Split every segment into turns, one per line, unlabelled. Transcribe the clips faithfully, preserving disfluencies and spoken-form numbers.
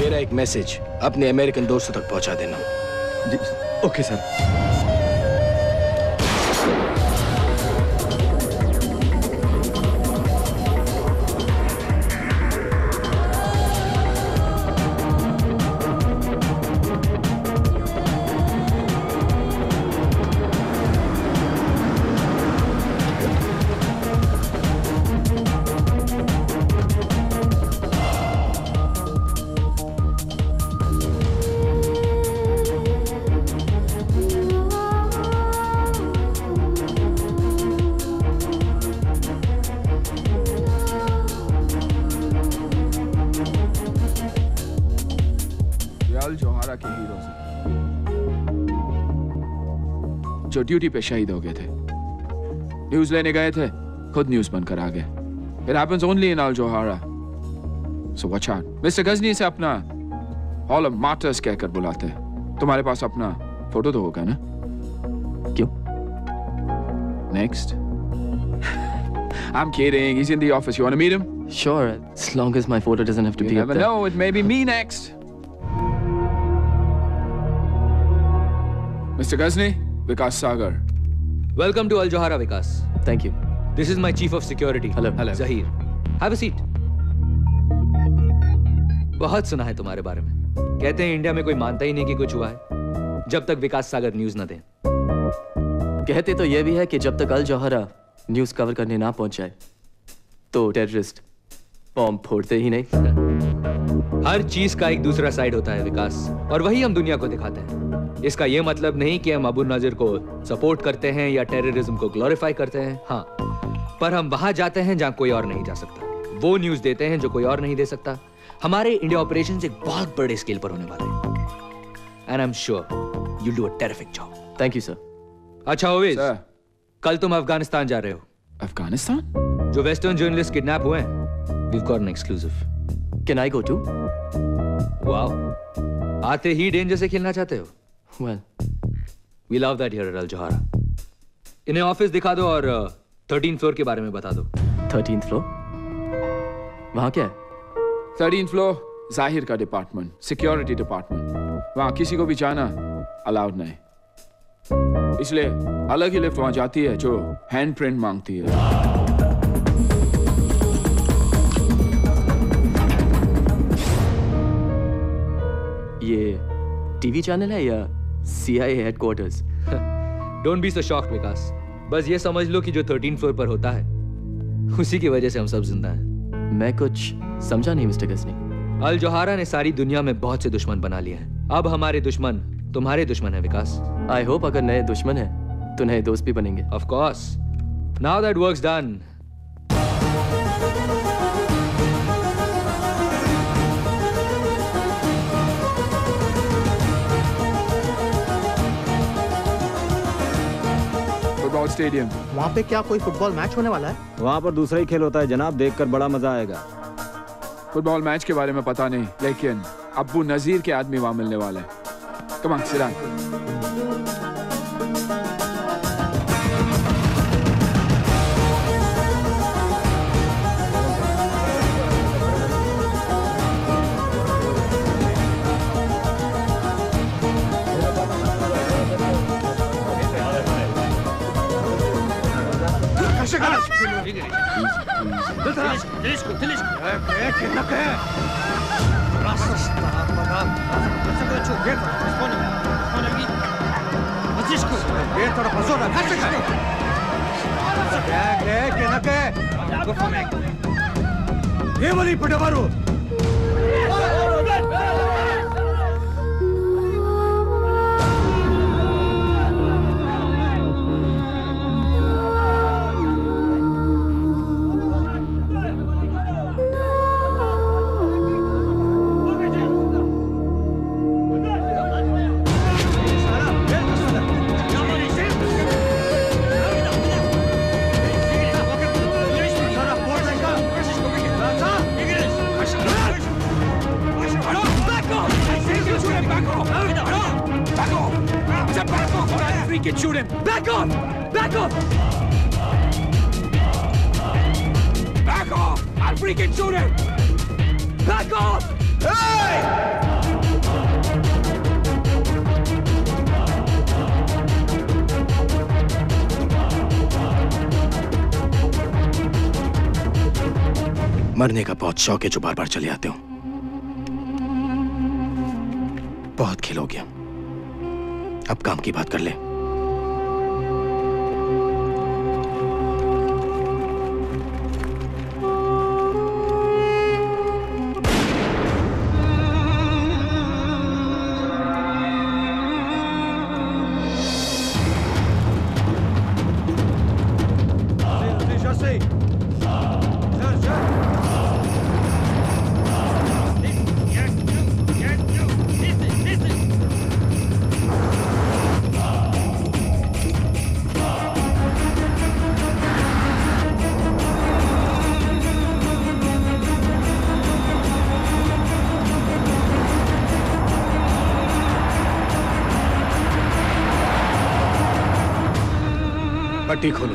मेरा एक मैसेज अपने अमेरिकन दोस्तों तक पहुंचा देना।
जी, ओके सर।
जो ड्यूटी पे शहीद हो गए थे, न्यूज लेने गए थे, खुद न्यूज बनकर आ गए। It happens only in Al Johara. So watch out. Mister Ghajini से अपना Hall of Martyrs कहकर बुलाते हैं। तुम्हारे पास अपना फोटो तो होगा ना?
क्यों?
Next. I'm kidding. He's in the office. You want to meet him?
Sure, as long as my photo doesn't have to
you
be
never
up there.
know. It may be me next. Mister Ghazni, Vikas Sagar.
Welcome to Al Johara, Vikas.
Thank you.
This is my chief of security.
Hello.
Hello. Zahir. Have a seat. बहुत सुना है तुम्हारे बारे में। कहते हैं India में कोई मानता ही नहीं कि कुछ हुआ है जब तक विकास सागर न्यूज न दे।
कहते तो ये भी है कि जब तक अल जौहरा न्यूज कवर करने ना पहुंच जाए तो टेररिस्ट बॉम्ब फोड़ते ही नहीं।
हर चीज का एक दूसरा साइड होता है विकास, और वही हम दुनिया को दिखाते हैं। इसका यह मतलब नहीं कि हम अबू नजीर को सपोर्ट करते हैं या टेररिज्म को ग्लोरीफाई करते हैं। हाँ, पर हम वहां जाते हैं जहां कोई और नहीं जा सकता। वो न्यूज देते हैं जो कोई और नहीं दे सकता। हमारे इंडिया ऑपरेशंस एक बहुत बड़े स्केल पर होने वाले हैं। And I am sure you do a terrific job.
Thank you sir.
अच्छा ओवेस, कल तुम अफगानिस्तान जा रहे हो।
अफगानिस्तान?
जो वेस्टर्न जर्नलिस्ट किडनैप हुए हैं, we've got an exclusive.
Can I go too?
Wow. आते ही डेंजर से खेलना चाहते हो?
Well,
we love that here at Al Johara. इन्हें ऑफिस दिखा दो और थर्टीन फ्लोर के बारे में बता दो।
Thirteen floor? वहाँ क्या है?
थर्टीन फ्लोर जाहिर का डिपार्टमेंट, सिक्योरिटी डिपार्टमेंट। वहाँ किसी को भी जाना अलाउड नहीं, इसलिए अलग ही लिफ्ट वहाँ जाती है जो हैंड प्रिंट मांगती है।
ये टीवी चैनल है या CIA headquarters?
Don't be so shocked Vikas. बस ये समझ लो कि जो थर्टीन फ्लोर पर होता है उसी की वजह से हम सब जिंदा हैं।
मैं कुछ समझा नहीं मिस्टर गजनी।
अल जोहारा ने सारी दुनिया में बहुत से दुश्मन बना लिए हैं। अब हमारे दुश्मन तुम्हारे दुश्मन है विकास।
आई होप अगर नए दुश्मन हैं तो नए दोस्त भी बनेंगे।
Of course. Now that work's done,
stadium.
वहाँ पे क्या कोई फुटबॉल मैच होने वाला है?
वहाँ पर दूसरा ही खेल होता है जनाब, देखकर बड़ा मजा आएगा।
फुटबॉल मैच के बारे में पता नहीं, लेकिन अब्बू नजीर के आदमी वहाँ मिलने वाले हैं। Come on, sit down.
Back off! I'll freaking shoot him! Back off! Hey!
मरने का बहुत शौक है जो बार बार चले आते हो। बहुत खेल हो गया, अब काम की बात कर ले। पट्टी खोलो।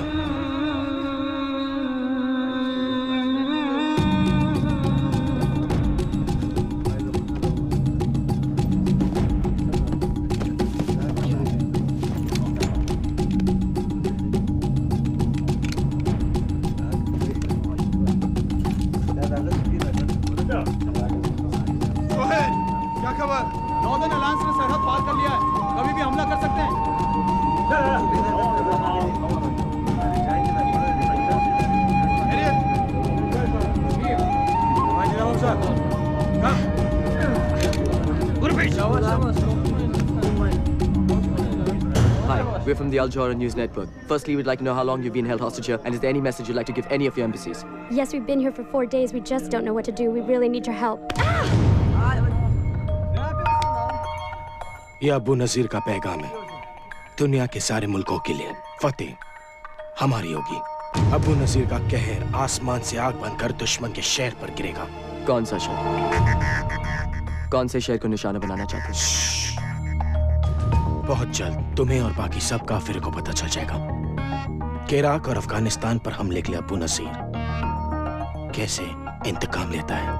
क्या खबर? नॉर्दर्न अलायंस ने सरहद पार कर लिया है, कभी भी हमला कर सकते हैं।
Hi, we're from the Al Jazeera News Network. Firstly, we'd like to know how long you've been held hostage here, and is there any message you'd like to give any of your embassies?
Yes, we've been here for four days. We just don't know what to do. We really need your help.
ये अबू नजीर का पैगाम है दुनिया के सारे मुल्कों के लिए। फतेह हमारी होगी। अबू नजीर का कहर आसमान से आग बनकर दुश्मन के शहर पर गिरेगा।
कौन सा शहर? कौन से शहर को निशाना बनाना चाहते हैं?
बहुत जल्द तुम्हें और बाकी सब काफिर को पता चल जाएगा कि इराक और अफगानिस्तान पर हमले के लिए अबू नजीर कैसे इंतकाम लेता है।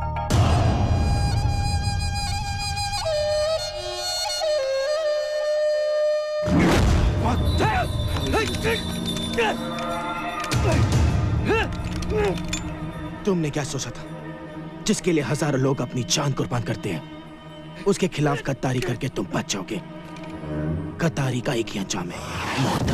तुमने क्या सोचा था? जिसके लिए हजारों लोग अपनी जान कुर्बान करते हैं, उसके खिलाफ गद्दारी करके तुम बच जाओगे। गद्दारी का एक ही अंजाम है, मौत।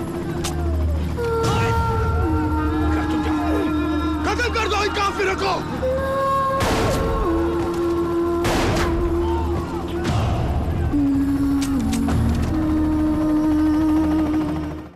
कत्ल कर दो इन काफिरों को।